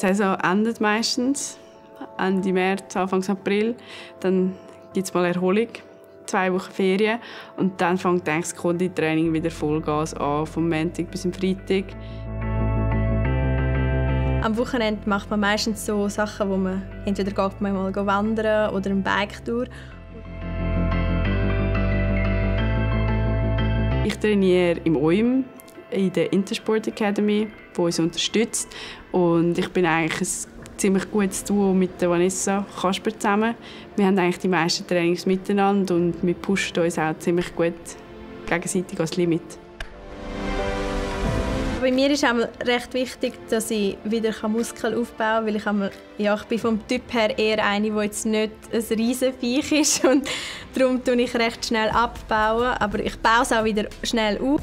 Die Saison endet meistens Ende März, Anfang April. Dann gibt es mal Erholung, 2 Wochen Ferien und dann fängt das Konditraining wieder Vollgas an, vom Montag bis zum Freitag. Am Wochenende macht man meistens so Sachen, wo man entweder geht man mal wandern oder eine Bike-Tour. Ich trainiere im OIM in der Intersport Academy, die uns unterstützt. Und ich bin eigentlich ein ziemlich gutes Duo mit der Vanessa Kasper zusammen. Wir haben eigentlich die meisten Trainings miteinander und wir pushen uns auch ziemlich gut gegenseitig ans Limit. Bei mir ist es recht wichtig, dass ich wieder Muskeln aufbauen kann, weil ich bin vom Typ her eher eine, die jetzt nicht ein Riesenviech ist und darum tue ich recht schnell abbauen, aber ich baue es auch wieder schnell auf.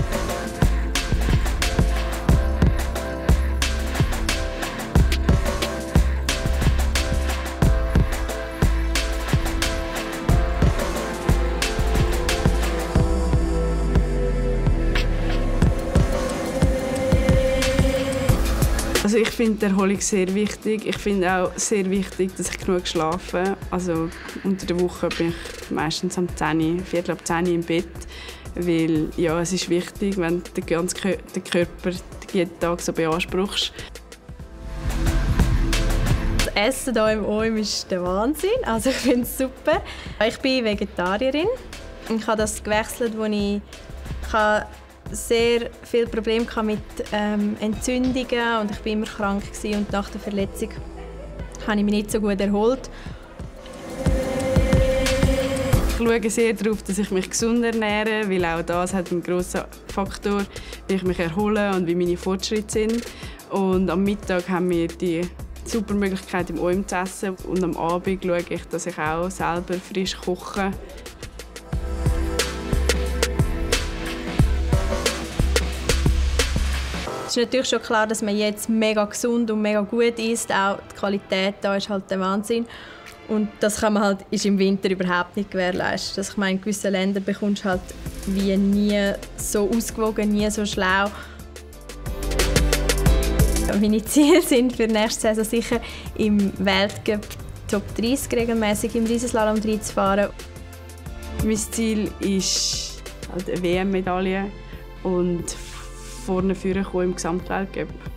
Also ich finde die Erholung sehr wichtig. Ich finde auch sehr wichtig, dass ich genug schlafe. Also unter der Woche bin ich meistens um 10, Viertel ab 10 im Bett. Weil ja, es ist wichtig, wenn du den Körper jeden Tag so beanspruchst. Das Essen hier im OIM ist der Wahnsinn. Also ich finde es super. Ich bin Vegetarierin. Ich habe das gewechselt, als ich sehr viele Probleme mit Entzündungen und ich war immer krank und nach der Verletzung habe ich mich nicht so gut erholt. Ich schaue sehr darauf, dass ich mich gesund ernähre, weil auch das hat einen grossen Faktor, wie ich mich erhole und wie meine Fortschritte sind. Und am Mittag haben wir die super Möglichkeit, im OIM zu essen und am Abend schaue ich, dass ich auch selber frisch koche. Es ist natürlich schon klar, dass man jetzt mega gesund und mega gut isst. Auch die Qualität da ist halt der Wahnsinn. Und das kann man halt, ist im Winter überhaupt nicht gewährleisten. Ich meine, in gewissen Ländern bekommst du halt wie nie so ausgewogen, nie so schlau. Meine Ziele sind für nächste Saison sicher im Weltcup Top 30 regelmäßig im Riesenslalom zu fahren. Mein Ziel ist halt eine WM-Medaille und vorne führen im Gesamtweltcup.